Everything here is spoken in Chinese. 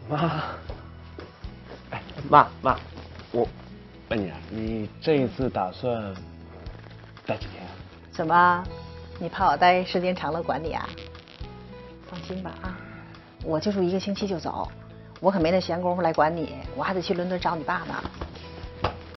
妈，哎，妈，我问你啊，你这一次打算待几天啊？ 怎么，你怕我待时间长了管你啊？放心吧啊，我就住1个星期就走，我可没那闲工夫来管你，我还得去伦敦找你爸呢。